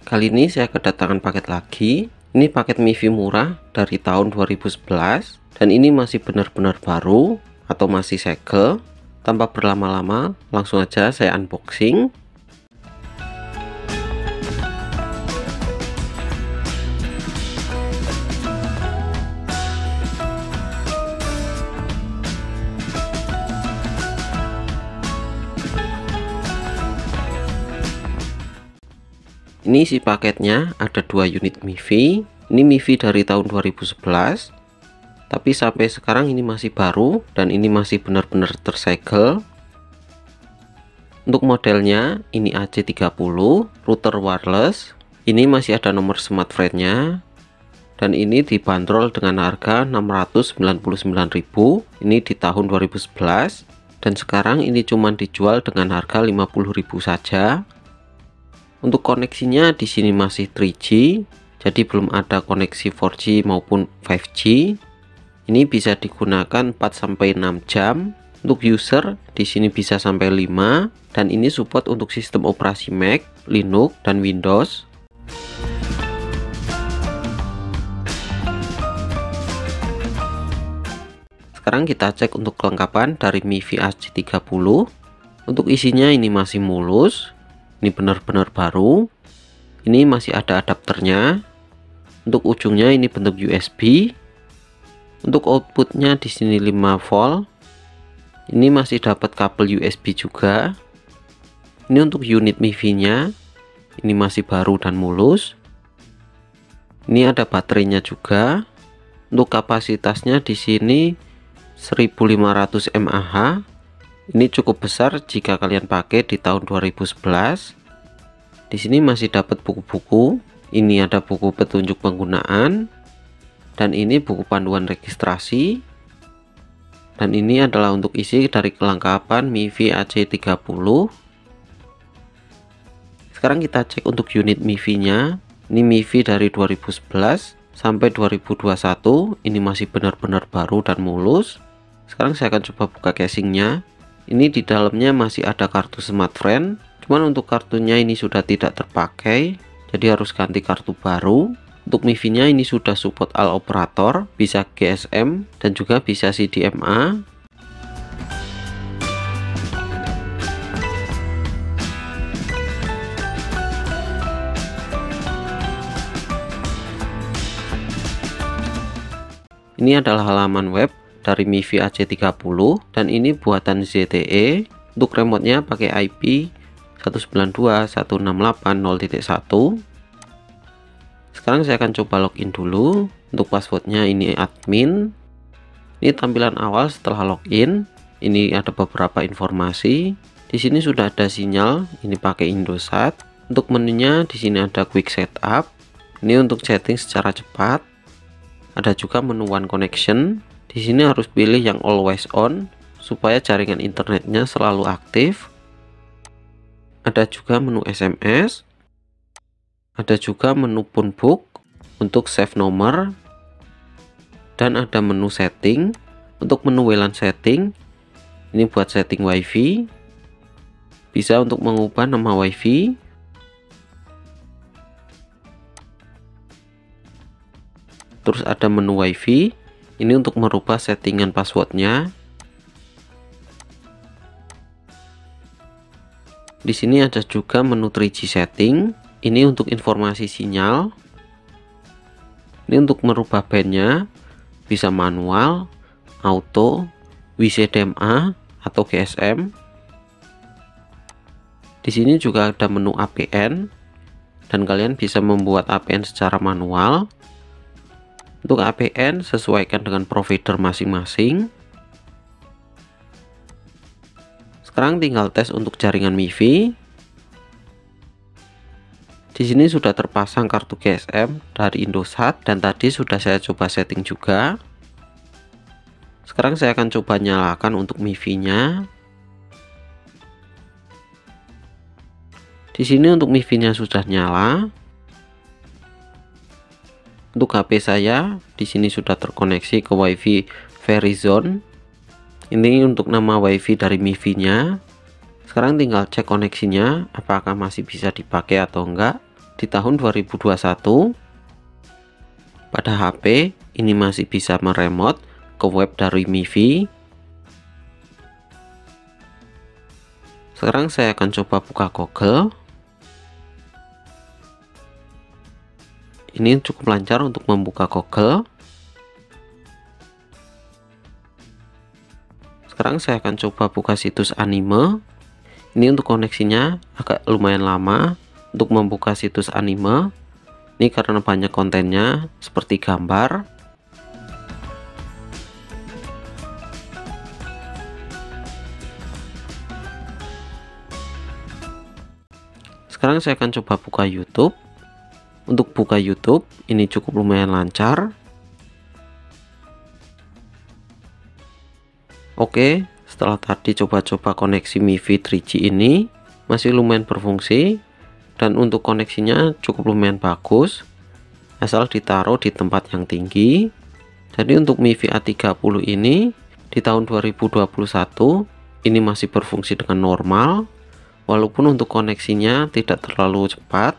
Kali ini saya kedatangan paket lagi. Ini paket MIFI murah dari tahun 2011 dan ini masih benar-benar baru atau masih segel. Tanpa berlama-lama, langsung aja saya unboxing. Ini isi paketnya ada 2 unit MIFI. Ini MIFI dari tahun 2011, tapi sampai sekarang ini masih baru dan ini masih benar-benar tersegel. Untuk modelnya ini AC30 router wireless. Ini masih ada nomor smart friend-nya dan ini dibanderol dengan harga 699.000. Ini di tahun 2011 dan sekarang ini cuma dijual dengan harga 50.000 saja. Untuk koneksinya di sini masih 3G, jadi belum ada koneksi 4G maupun 5G. Ini bisa digunakan 4-6 jam. Untuk user di sini bisa sampai 5 dan ini support untuk sistem operasi Mac, Linux dan Windows. Sekarang kita cek untuk kelengkapan dari MIFI AC30. Untuk isinya ini masih mulus. Ini benar-benar baru. Ini masih ada adapternya. Untuk ujungnya ini bentuk USB. Untuk outputnya di sini 5 volt. Ini masih dapat kabel USB juga. Ini untuk unit MIFI-nya. Ini masih baru dan mulus. Ini ada baterainya juga. Untuk kapasitasnya di sini 1500 mAh. Ini cukup besar jika kalian pakai di tahun 2011. Di sini masih dapat buku-buku. Ini ada buku petunjuk penggunaan dan ini buku panduan registrasi. Dan ini adalah untuk isi dari kelengkapan MIFI AC30. Sekarang kita cek untuk unit MIFI-nya. Ini MIFI dari 2011 sampai 2021. Ini masih benar-benar baru dan mulus. Sekarang saya akan coba buka casingnya. Ini di dalamnya masih ada kartu smart friend, cuman untuk kartunya ini sudah tidak terpakai, jadi harus ganti kartu baru. Untuk MIFI-nya ini sudah support all operator, bisa GSM dan juga bisa CDMA. Ini adalah halaman web dari MIFI AC30 dan ini buatan ZTE. Untuk remote-nya pakai IP 192.168.0.1. Sekarang saya akan coba login dulu. Untuk passwordnya ini admin. Ini tampilan awal setelah login. Ini ada beberapa informasi. Di sini sudah ada sinyal. Ini pakai Indosat. Untuk menunya di sini ada quick setup. Ini untuk setting secara cepat. Ada juga menu one connection. Di sini harus pilih yang always on supaya jaringan internetnya selalu aktif. Ada juga menu SMS. Ada juga menu phone book untuk save nomor. Dan ada menu setting. Untuk menu WLAN setting, ini buat setting WiFi. Bisa untuk mengubah nama WiFi. Terus ada menu WiFi. Ini untuk merubah settingan passwordnya. Di sini ada juga menu 3G setting. Ini untuk informasi sinyal. Ini untuk merubah bandnya, bisa manual, auto, WCDMA atau GSM. Di sini juga ada menu APN dan kalian bisa membuat APN secara manual. Untuk APN sesuaikan dengan provider masing-masing. Sekarang tinggal tes untuk jaringan MIFI. Di sini sudah terpasang kartu GSM dari Indosat dan tadi sudah saya coba setting juga. Sekarang saya akan coba nyalakan untuk MIFI-nya. Di sini untuk MIFI-nya sudah nyala. Untuk HP saya di sini sudah terkoneksi ke WiFi Verizon. Ini untuk nama WiFi dari MIFI-nya. Sekarang tinggal cek koneksinya apakah masih bisa dipakai atau enggak. di tahun 2021. Pada HP ini masih bisa meremote ke web dari MiFi. Sekarang saya akan coba buka Google. Ini cukup lancar untuk membuka Google. Sekarang saya akan coba buka situs anime. Ini untuk koneksinya agak lumayan lama untuk membuka situs anime. Ini karena banyak kontennya seperti gambar. Sekarang saya akan coba buka YouTube. Untuk buka YouTube ini cukup lumayan lancar. Oke, setelah tadi coba-coba koneksi MiFi 3G ini masih lumayan berfungsi. Dan untuk koneksinya cukup lumayan bagus, asal ditaruh di tempat yang tinggi. Jadi untuk MiFi A30 ini di tahun 2021 ini masih berfungsi dengan normal, walaupun untuk koneksinya tidak terlalu cepat.